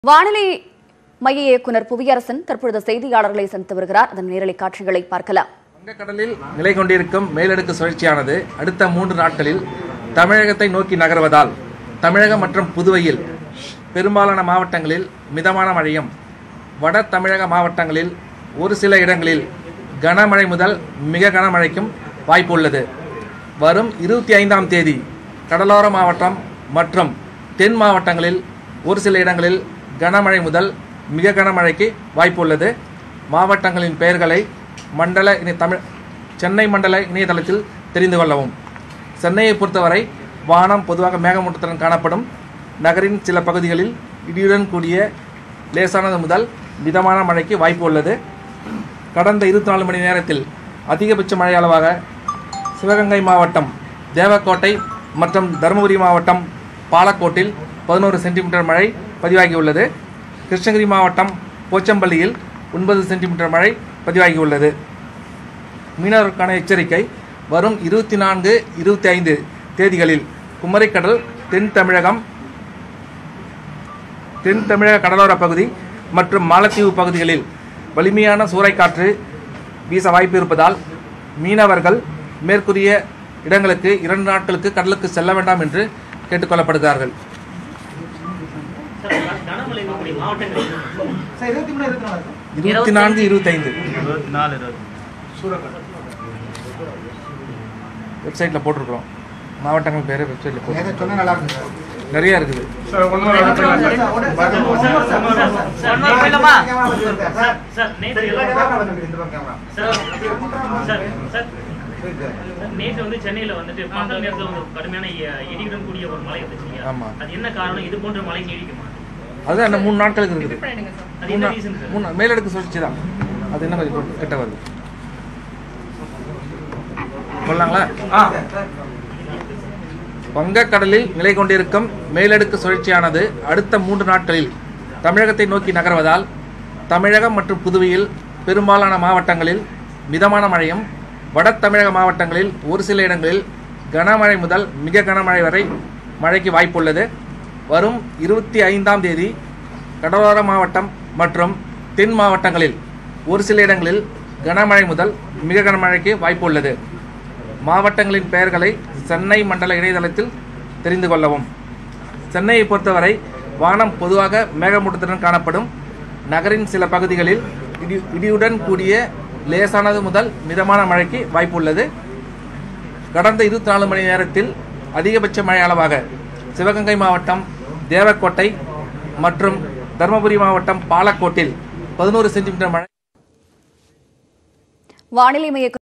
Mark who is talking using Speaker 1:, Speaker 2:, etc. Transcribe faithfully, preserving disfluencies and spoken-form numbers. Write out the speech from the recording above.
Speaker 1: வானிலை மைய இயக்குனர் புவியரசன் தற்பொழுது செய்தியாளர்களை சந்தித்து வருகிறார். அதன் நேரலை காட்சிகளை பார்க்கலாம்.
Speaker 2: வங்கக்கடலில் நிலை கொண்டிருக்கும் மேலடுக்கு சுழற்சியானது அடுத்த மூன்று நாட்களில் தமிழகத்தை நோக்கி நகர்வதால் தமிழகம் மற்றும் புதுவையில் பெரும்பாலான மாவட்டங்களில் மிதமான மழையும், வட தமிழக மாவட்டங்களில் ஒரு சில இடங்களில் கனமழை முதல் மிக கனமழைக்கும் வாய்ப்பு உள்ளது. வரும் இருபத்தி ஐந்தாம் தேதி கடலோர மாவட்டம் மற்றும் தென் மாவட்டங்களில் ஒரு சில இடங்களில் கனமழை முதல் மிக கனமழைக்கு வாய்ப்பு உள்ளது. மாவட்டங்களின் பெயர்களை மண்டல இணை தமிழ் சென்னை மண்டல இணையதளத்தில் தெரிந்து கொள்ளவும். சென்னையை பொறுத்தவரை வானம் பொதுவாக மேகமூட்டத்துடன் காணப்படும். நகரின் சில பகுதிகளில் இடியுடன் கூடிய லேசானது முதல் மிதமான மழைக்கு வாய்ப்பு உள்ளது. கடந்த இருபத்தி நாலு மணி நேரத்தில் அதிகபட்ச மழை அளவாக சிவகங்கை மாவட்டம் தேவக்கோட்டை மற்றும் தருமபுரி மாவட்டம் பாலக்கோட்டில் பதினோரு சென்டிமீட்டர் மழை பதிவாகியுள்ளது. கிருஷ்ணகிரி மாவட்டம் போச்சம்பள்ளியில் ஒன்பது சென்டிமீட்டர் மழை பதிவாகியுள்ளது. மீனவருக்கான எச்சரிக்கை: வரும் இருபத்தி நான்கு இருபத்தி ஐந்து தேதிகளில் குமரிக்கடல், தென் தமிழகம், தென் தமிழக கடலோர பகுதி மற்றும் மாலத்தீவு பகுதிகளில் வலிமையான சூறைக்காற்று வீச வாய்ப்பு இருப்பதால் மீனவர்கள் மேற்கூறிய இடங்களுக்கு இரண்டு நாட்களுக்கு கடலுக்கு செல்ல வேண்டாம் என்று கேட்டுக்கொள்ளப்படுகிறார்கள். இருபத்தி நான்கு இருபத்தி ஐந்து வெப்சைட்ல போட்டிருக்கிறோம். மாவட்டங்கள் பேரு வெப்சைட்ல போட்டு நிறைய இருக்குது.
Speaker 3: நேற்று வந்து சென்னையில வந்துட்டு பகல் நேரத்துல வந்து கடுமையான இடியுடன் கூடிய ஒரு மழை வந்துச்சு.
Speaker 2: ஆமா,
Speaker 3: அது என்ன காரணம்? இது போன்ற மழை நீடிக்குமா?
Speaker 2: அது அந்த மூணு நாட்களுக்கு இருக்குது. மூணு மேலடுக்கு சுழற்சி தான். அது என்ன கொஞ்சம் கிட்ட வருது சொல்லலாங்களா? வங்கக்கடலில் நிலை கொண்டிருக்கும் மேலடுக்கு சுழற்சியானது அடுத்த மூன்று நாட்களில் தமிழகத்தை நோக்கி நகர்வதால் தமிழகம் மற்றும் புதுவையில் பெரும்பாலான மாவட்டங்களில் மிதமான மழையும், வட தமிழக மாவட்டங்களில் ஒரு சில இடங்களில் கனமழை முதல் மிக கனமழை வரை மழைக்கு வாய்ப்புள்ளது. வரும் இருபத்தி ஐந்தாம் தேதி கடலோர மாவட்டம் மற்றும் தென் மாவட்டங்களில் ஒரு சில இடங்களில் கனமழை முதல் மிக கனமழைக்கு வாய்ப்பு உள்ளது. மாவட்டங்களின் பெயர்களை சென்னை மண்டல இணையதளத்தில் தெரிந்து கொள்ளவும். சென்னையை பொறுத்தவரை வானம் பொதுவாக மேகமூட்டத்துடன் காணப்படும். நகரின் சில பகுதிகளில் இடி இடியுடன் கூடிய லேசானது முதல் மிதமான மழைக்கு வாய்ப்பு உள்ளது. கடந்த இருபத்தி நாலு மணி நேரத்தில் அதிகபட்ச மழை அளவாக சிவகங்கை மாவட்டம் தேவக்கோட்டை மற்றும் தருமபுரி மாவட்டம் பாலக்கோட்டில் பதினோரு சென்டிமீட்டர் மழை.
Speaker 1: வானிலை மைய